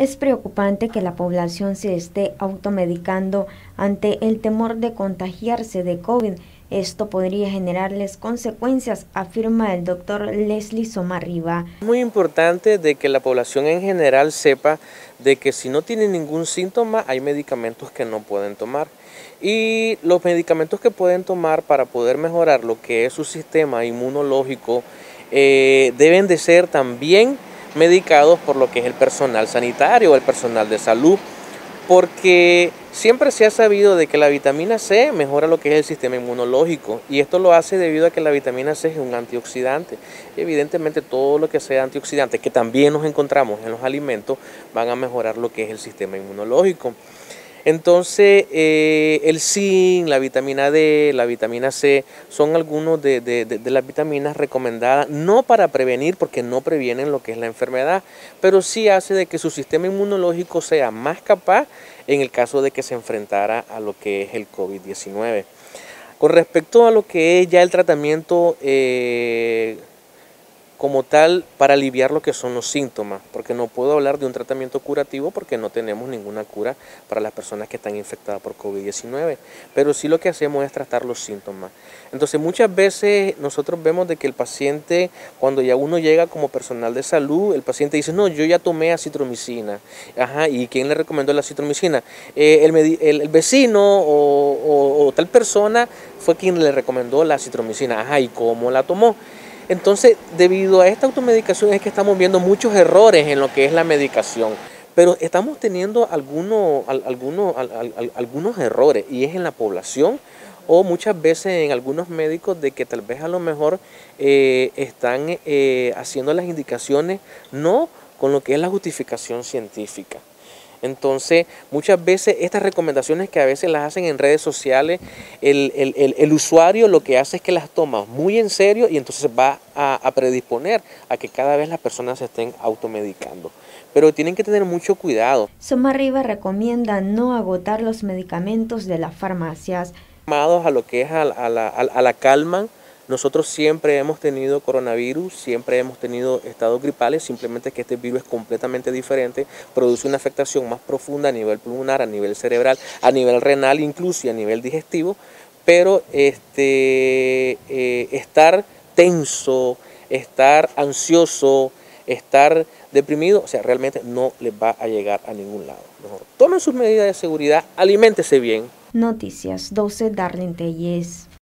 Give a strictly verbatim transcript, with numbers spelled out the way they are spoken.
Es preocupante que la población se esté automedicando ante el temor de contagiarse de COVID. Esto podría generarles consecuencias, afirma el doctor Leslie Somarriba. Es muy importante de que la población en general sepa de que si no tiene ningún síntoma hay medicamentos que no pueden tomar. Y los medicamentos que pueden tomar para poder mejorar lo que es su sistema inmunológico eh, deben de ser también medicados por lo que es el personal sanitario o el personal de salud, porque siempre se ha sabido de que la vitamina C mejora lo que es el sistema inmunológico y esto lo hace debido a que la vitamina C es un antioxidante. Evidentemente todo lo que sea antioxidante, que también nos encontramos en los alimentos, van a mejorar lo que es el sistema inmunológico. Entonces eh, el zinc, la vitamina D, la vitamina C son algunos de, de, de, de las vitaminas recomendadas, no para prevenir porque no previenen lo que es la enfermedad, pero sí hace de que su sistema inmunológico sea más capaz en el caso de que se enfrentara a lo que es el COVID diecinueve. Con respecto a lo que es ya el tratamiento eh, como tal para aliviar lo que son los síntomas, porque no puedo hablar de un tratamiento curativo porque no tenemos ninguna cura para las personas que están infectadas por COVID diecinueve, pero sí lo que hacemos es tratar los síntomas. Entonces muchas veces nosotros vemos de que el paciente, cuando ya uno llega como personal de salud, el paciente dice, no, yo ya tomé acitromicina. Ajá, ¿y quién le recomendó la acitromicina? Eh, el, el, el vecino o, o, o tal persona fue quien le recomendó la acitromicina. Ajá, ¿y cómo la tomó? Entonces, debido a esta automedicación es que estamos viendo muchos errores en lo que es la medicación, pero estamos teniendo algunos, algunos, algunos errores y es en la población o muchas veces en algunos médicos de que tal vez a lo mejor eh, están eh, haciendo las indicaciones no con lo que es la justificación científica. Entonces, muchas veces estas recomendaciones que a veces las hacen en redes sociales, el, el, el, el usuario lo que hace es que las toma muy en serio y entonces va a, a predisponer a que cada vez las personas se estén automedicando. Pero tienen que tener mucho cuidado. Somarriba recomienda no agotar los medicamentos de las farmacias. Llamados a lo que es a, a, la, a, a la calma. Nosotros siempre hemos tenido coronavirus, siempre hemos tenido estados gripales, simplemente que este virus es completamente diferente, produce una afectación más profunda a nivel pulmonar, a nivel cerebral, a nivel renal incluso y a nivel digestivo, pero este, eh, estar tenso, estar ansioso, estar deprimido, o sea, realmente no les va a llegar a ningún lado. Mejor tomen sus medidas de seguridad, aliméntese bien. Noticias doce, Darlene Telles.